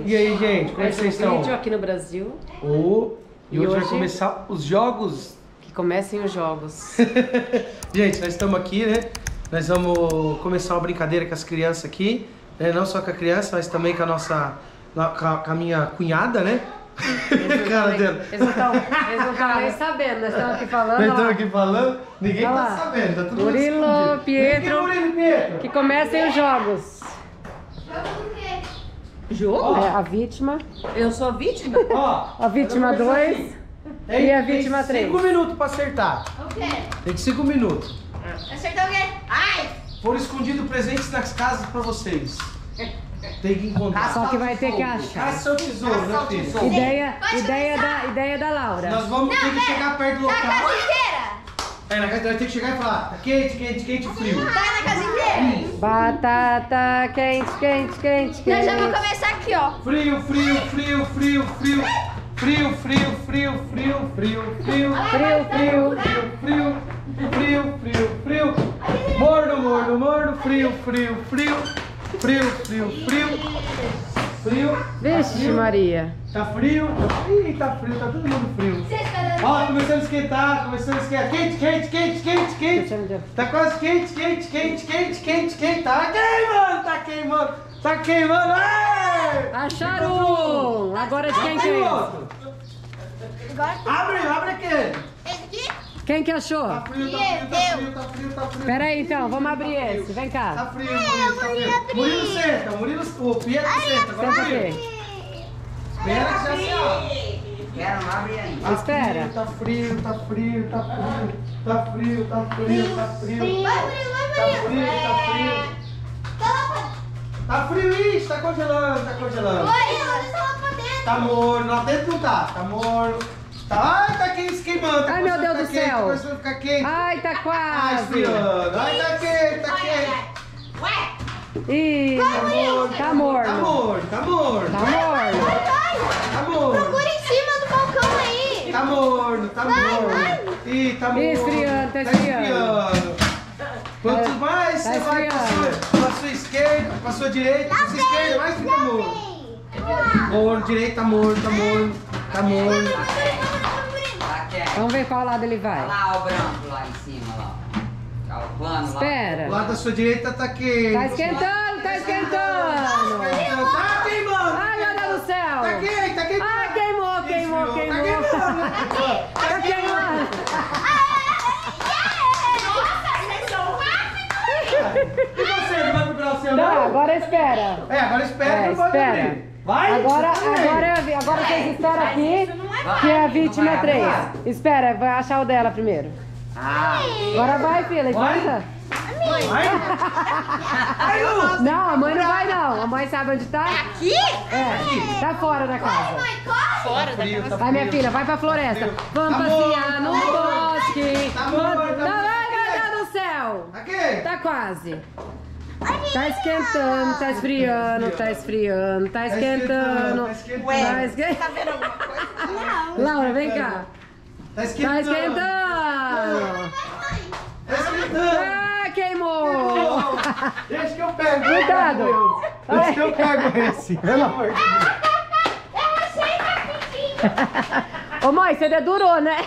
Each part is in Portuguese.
E aí, gente, como é que vocês estão? Vídeo aqui no Brasil. E hoje vai começar os jogos. Que comecem os jogos. Gente, nós estamos aqui, né? Nós vamos começar uma brincadeira com as crianças aqui, né? Não só com a criança, mas também com a nossa, com a minha cunhada, né? Eles não estão nem sabendo, nós estamos aqui falando. Nós estamos aqui falando, ninguém tá sabendo, tá tudo Murilo, Pietro, Pietro, que comecem os jogos. Jogo do quê? Jogo? É, a vítima. Eu sou a vítima? Ó, A vítima 2 e a vítima 3. 5 minutos pra acertar. O quê? Tem 5 minutos. Acertou o quê? Ai! Foram escondidos presentes nas casas pra vocês. Tem que encontrar. Só que vai ter que achar. Caça seu tesouro, né, filho? Ideia da Laura. Nós vamos ter que chegar perto do Tá na local. casa inteira? É, na casa nós temos que chegar e falar, tá quente, quente, quente, frio. Tá na casa inteira? Batata quente, quente, quente, Eu já vou quente. começar aqui, ó. Frio, frio, frio, frio, frio. Frio, frio, frio, frio, frio, frio. Frio, Frio, frio, frio, frio. Morno, morno, morno. Frio, frio, frio. Frio, frio, frio. Frio. Vixe, Maria. Tá frio? Ih, tá frio, tá todo mundo frio. Ó, começando a esquentar, começando a esquentar. Quente, quente, quente, quente, quente. Tá quase quente, quente, quente, quente, quente, quente. Tá queimando, tá queimando, tá queimando. Ai! Acharam! Agora de quem que é? Outro. Abre aquele. Esse aqui? Quem que achou? Tá frio, tá frio, tá frio, tá frio, tá frio. Pera aí então, vamos abrir esse. Vem Tá cá. frio, Murilo, tá frio. Murilo senta, o Pietro senta. Agora Senta Murilo. aqui. Espera que já se abre. Quero não abrir ainda. Espera. Tá frio, tá frio, tá frio. Tá frio, tá frio, tá frio. Vai, Murilo, vai, Tá Murilo. frio, tá frio. Tá frio, ixi, tá congelando, tá congelando. Oi, onde tá lá pra dentro? Tá morno, lá dentro não tá, tá morno. Tá, ai, tá quente, queimando. Tá Ai, meu começando a Deus ficar do quente, céu. tá começando a ficar quente. Ai, tá Ai, quase. esfriando. Ai, tá quente, tá quente. Ué, Ih, tá morno. Tá morno, tá morno. Tá morno. Tá morno. procura em cima do balcão aí. Tá morno, tá morno. Ih, tá morno. Esfriando, tá esfriando. Quanto mais Tá você vai pra sua esquerda, pra sua direita, pra sua esquerda, mais fica morno. Morno, direito, tá morno, tá morno, tá morno. Tá quieto. Vamos ver qual lado ele Olha vai. lá o branco lá em cima, lá. Tá o plano lá. O Espera. lado da sua direita tá quente. Tá esquentando, tá esquentando. Tá queimando. Ai, meu Deus do céu. Tá quente, tá queimando. Ai, queimou, queimou, Tá queimou. queimando. Tá queimando. E você, não vai procurar o seu Não, não? agora espera. É, agora espera que eu vou espera. abrir. Vai. Agora vai. vocês esperam aqui, que é a vítima 3. Espera, vai achar o dela primeiro. Ah, Agora vai, filha, levanta. Vai. Vai, Lu. Não, a mãe não vai não. A mãe sabe onde tá? Aqui? É, tá fora da casa. Mãe, corre. Fora da casa. Vai, minha filha, vai pra floresta. Vamos Tá passear bom, no tá bom. bosque. Tá bom, tá bom. Ai, meu Deus do céu. Aqui. Tá quase. Tá esquentando, tá esfriando, tá esfriando, tá esquentando. Tá esquentando. Tá esquentando. Tá vendo alguma coisa? Laura, vem cá. Tá Tá esquentando. esquentando. Tá esquentando. Ah, queimou. Deixa que eu pego. Cuidado. Deixa que eu pego esse. Pelo amor de Deus. Eu achei rapidinho. Ô mãe, você dedurou, né?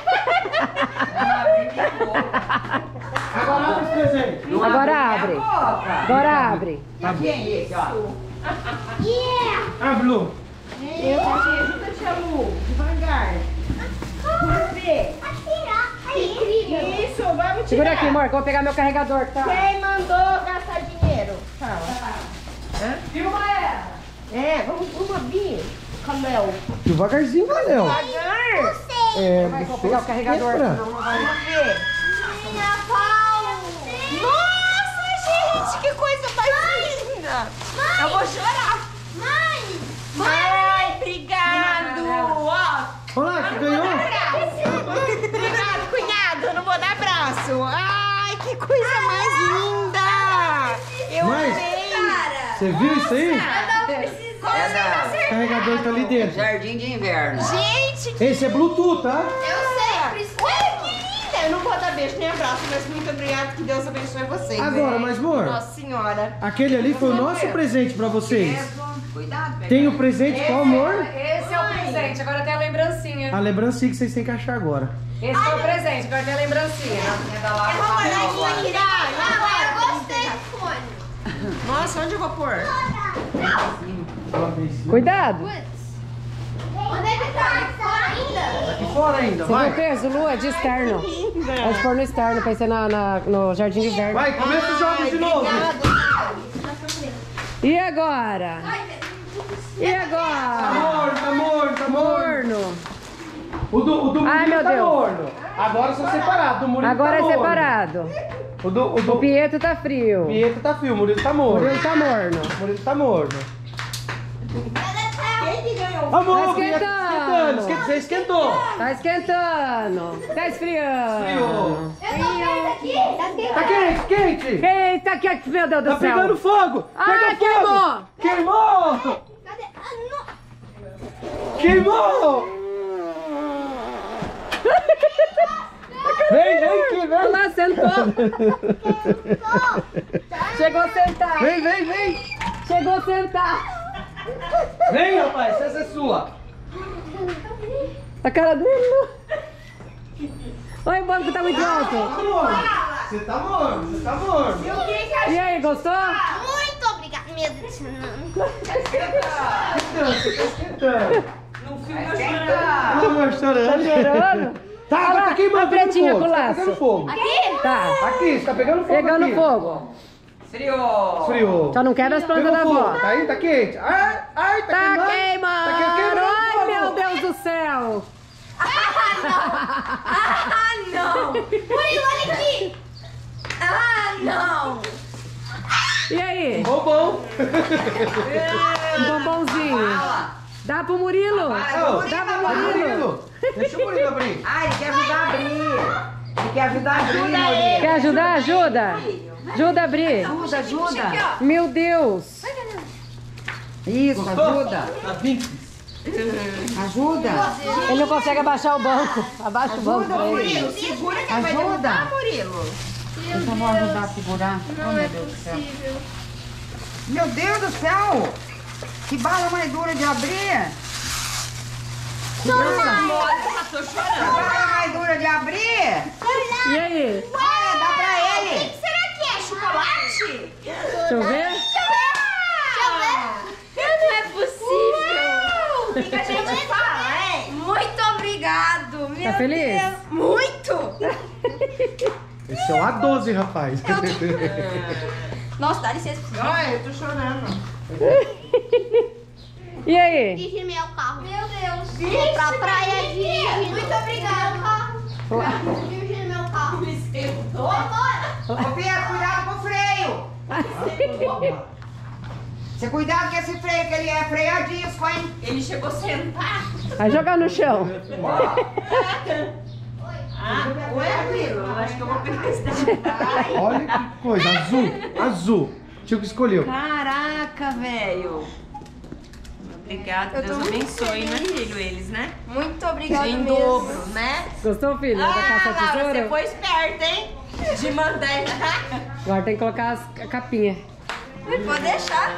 Agora abre os presentes. Agora abre. Agora abre. quem é esse, ó? Yeah. Abre, Lu. Ajuda-te a Lu, devagar. Vamos ver. Incrível. Isso, vamos tirar. Segura aqui, amor, que eu vou pegar meu carregador, tá? Quem mandou gastar dinheiro? Fala. Filma ela. É, vamos abrir. Caléu. Devagarzinho, Valeu. Devagar. É, Vai, vou pegar o carregador, senão não vai. Vamos ver. Minha pau. Nossa, gente, que coisa mais linda. Eu vou chorar. Mãe, obrigado. Ó. Olá, que ganhou? Obrigado, cunhado. Eu não vou dar abraço. Ai, que coisa mais linda. Eu Mãe, amei. Você viu isso aí? É da O carregador tá ali dentro. Jardim de Inverno. Gente, Esse é Bluetooth, tá? eu sei. Olha que linda. Eu não vou dar beijo nem abraço, mas muito obrigada. Que Deus abençoe vocês. Agora, né? mas amor, Nossa Senhora. aquele ali foi o nosso presente pra vocês. Cuidado, pega. Tem o presente com amor. Esse é o presente, agora tem a lembrancinha. A lembrancinha que vocês têm que achar agora. Esse é o presente, agora tem a lembrancinha. Eu gostei do fone. Nossa, onde eu vou pôr? Cuidado. Onde é que tá? Fora ainda? Aqui fora ainda, Você viu o vai. peso, Lu? É de externo. É de pôr no externo, pra ir ser no jardim de inverno. Vai, começa os jogos de novo. E agora? E agora? Tá morno. Morno. O do Ai, Murilo meu tá Deus. morno. Agora são separados. Do Murilo Agora tá é morno. separado. O do O Pietro tá frio. Pietro tá frio, o Murilo tá O morno. Murilo tá morno. O Murilo tá morno. Quem que ganhou? Amor, Tá o Pietro esquentando. Você esquentou. Tá esquentando. Tá esfriando. Frio. Tá quente? Tá quente. Eita, que meu Deus do Tá céu. pegando fogo. Ai, Pega fogo. Queimou. Cadê? Queimou. Vem aqui, Olha vem. lá, sentou. Chegou a sentar. Vem. Chegou a sentar. Vem, rapaz, essa é sua. A cara dele. Olha o banco tá muito alto. Você tá morno. E aí, gostou? Muito obrigada. Meu Deus do céu, não. Você tá esquentando. No filme eu chorando. Amor, Tá chorando. chorando? Tá, Olha lá, tá queimando. a pretinha pegando com fogo, laço. Tá pegando fogo. Aqui? Tá. Aqui, você tá pegando fogo. Pegando aqui. fogo. Esfriou. Esfriou. Só não quebra as plantas da Pegou avó. fogo. Tá aí, tá quente. Ai, tá Tá queimando. queimando. Tá queimando. Ai, meu Deus do céu. Ah, não! Murilo, olha aqui! Ah, não! E aí? Bombom. Um bombonzinho. Dá pro Murilo. Dá pro Murilo. Deixa o Murilo abrir. Ah, ele quer ajudar a abrir. Ele quer ajudar a abrir, Murilo. Quer ajudar? Ajuda. Ajuda a abrir. Ajuda. Meu Deus. Isso, ajuda. Tá 20. Ajuda. Ele não consegue abaixar o banco. Abaixa o banco pra ele. Murilo, segura que ele vai derrubar, Murilo. Então vou ajudar a segurar. Não é possível. Meu Deus do céu. Que bala mais dura de abrir. Tô chorando. Que bala mais dura de abrir. E aí? Olha, dá pra O ele. que será que é? Chocolate? Deixa eu ver. Não é possível! O que a gente fala, hein? Muito obrigado! Meu Tá feliz? Deus. Muito! Esse é o A12, rapaz. Nossa, dá licença. Olha, eu tô chorando. E aí? Dirigir meu carro. Meu Deus! Vou pra praia dirigir. Muito obrigado! Dirigir meu carro. Me esquentou. Vai embora! Ô, Pia, cuidado com o freio. Você cuidado com esse freio, que ele é freio a disco, hein? Ele chegou a sentar. Vai jogar no chão. Ué, Murilo, eu acho que eu vou pegar esse daqui. Olha que coisa, azul. Tio que escolheu. Caraca, velho. Obrigada, Deus abençoe, né, filho, eles, né? Muito obrigado Em mesmo. dobro, né? Gostou, filho? Da caça ao Laura, você tesouro? foi esperta, hein? De mandar. Agora tem que colocar a capinha. Pode deixar.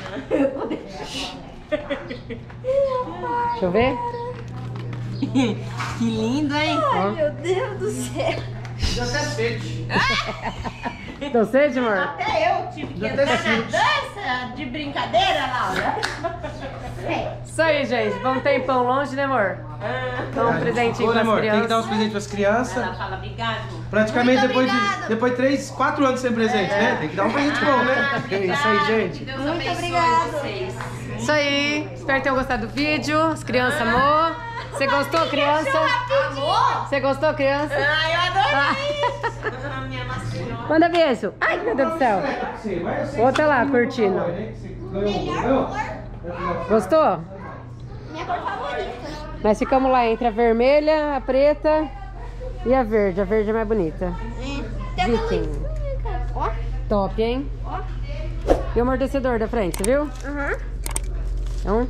Deixa eu ver. Que lindo, hein? Ai, meu Deus do céu. Já até sede. Tô sede, amor? Até eu tive que Já entrar até na sente. dança de brincadeira, Laura. Isso aí, gente. Vamos ter pão longe, né, amor? Então, um presentinho Olha, para as amor, tem que dar uns crianças. presentes pras crianças. Ela fala obrigado. Praticamente Muito depois de obrigado. 3, 4 anos sem presente, né? Tem que dar um presente bom, né? É isso aí, gente. Deus Muito abençoe obrigado. vocês. Isso aí. Espero que tenham gostado do vídeo. As crianças amou. Você gostou, criança? Amor? Você gostou, criança? Ai, eu adorei. Minha massinha. Manda beijo. Ai, meu Deus do céu. Outra lá, curtindo. Melhor cor. Gostou? Minha cor favorita. Nós ficamos lá entre a vermelha, a preta e a verde. A verde é mais bonita. Tem aquela Viking. luzinha, cara. Ó. Top, hein? Ó. E o amortecedor da frente, você viu? Aham. Então,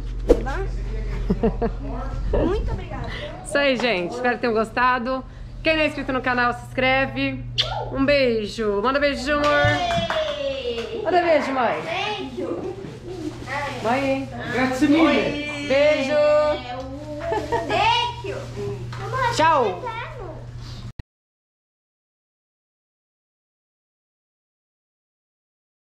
Muito obrigada. isso aí, gente. Espero que tenham gostado. Quem não é inscrito no canal, se inscreve. Um beijo. Manda beijo, amor. Manda beijo, mãe. Thank you. Oi. Grazie mille. Beijo. Thank you. Tchau.